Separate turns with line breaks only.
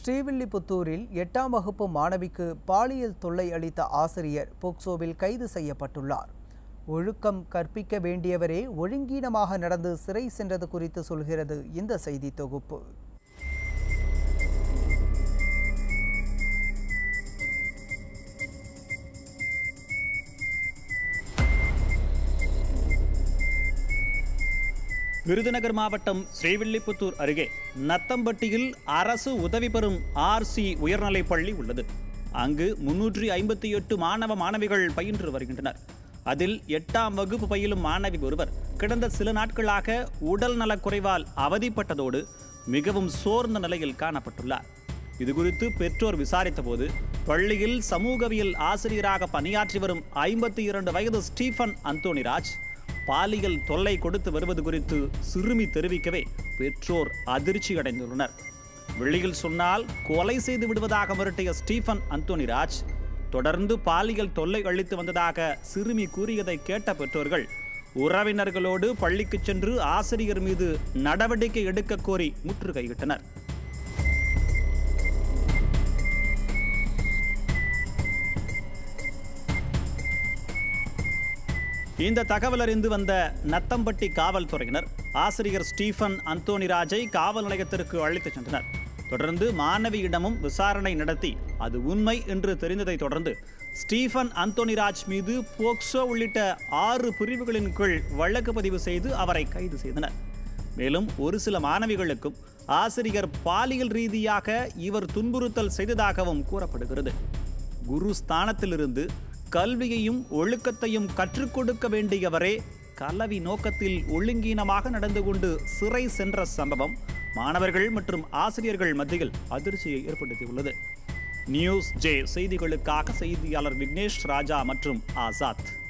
ஸ்ரீவில்லிபுத்தூரில் 8ஆம் வகுப்பு மாணவிக்கு பாலியல் தொல்லை அளித்த ஆசிரியர் போக்சோவில் கைது செய்யப்பட்டுள்ளார். ஒழுக்கம் கற்பிக்க வேண்டியவரே ஒழுங்கீனமாக நடந்து சிறை சென்றது குறித்து சொல்கிறது இந்த செய்தி தொகுப்பு.
விருதுநகர் மாவட்டம் ஸ்ரீவில்லிபுத்தூர் அருகே நத்தம்பட்டியில் அரசு உதவி பெறும் RC உயர்நிலைப் பள்ளி உள்ளது. அங்கு 358 மாணவ மாணவிகள் பயின்று வருகின்றனர். அதில் 8ஆம் வகுப்பு பயிலும் மாணவி ஒருவர் கடந்த சில நாட்களாக உடல் நலக்குறைவால் அவதிப்பட்டதோடு மிகவும் சோர்ந்த நிலையில் காணப்பட்டுள்ளார். இதுகுறித்து பெற்றோர் விசாரித்த போது பள்ளியில் சமூகவியல் ஆசிரியராக பணியாற்றி வரும் 52 வயது ஸ்டீஃபன் அந்தோணிராஜ் பாலியல் தொல்லை கொடுத்து வருவது குறித்து சிறுமி தெரிவிக்கவே பெற்றோர் அதிர்ச்சி அடைந்துள்ளனர். வெளியில் சொன்னால் கொலை செய்து விடுவதாக மிரட்டிய ஸ்டீஃபன் அந்தோணிராஜ் தொடர்ந்து பாலியல் தொல்லை அளித்து வந்ததாக சிறுமி கூறியதை கேட்ட பெற்றோர்கள் உறவினர்களோடு பள்ளிக்கு சென்று ஆசிரியர் மீது நடவடிக்கை எடுக்க கோரி முற்றுகையிட்டனர். இந்த தகவல் அறிந்து வந்த நத்தம்பட்டி காவல்துறையினர் ஆசிரியர் ஸ்டீஃபன் அந்தோணிராஜை காவல் நிலையத்திற்கு அழைத்துச் சென்றனர். தொடர்ந்து மாணவியிடமும் விசாரணை நடத்தி அது உண்மை என்று தெரிந்ததை தொடர்ந்து ஸ்டீஃபன் அந்தோணிராஜ் மீது போக்சோ உள்ளிட்ட 6 பிரிவுகளின் கீழ் வழக்கு பதிவு செய்து அவரை கைது செய்தனர். மேலும் ஒரு சில மாணவிகளுக்கும் ஆசிரியர் பாலியல் ரீதியாக இவர் துன்புறுத்தல் செய்ததாகவும் கூறப்படுகிறது. குரு ஸ்தானத்திலிருந்து கல்வியையும் ஒழுக்கத்தையும் கற்றுக் கொடுக்க வேண்டியவரே கலவி நோக்கத்தில் ஒழுங்கீனமாக நடந்து கொண்டு சிறை சென்ற சம்பவம் மாணவர்கள் மற்றும் ஆசிரியர்கள் மத்தியில் அதிர்ச்சியை ஏற்படுத்தியுள்ளது. NewsJ செய்திகளுக்காக செய்தியாளர் விக்னேஷ் ராஜா மற்றும் ஆசாத்.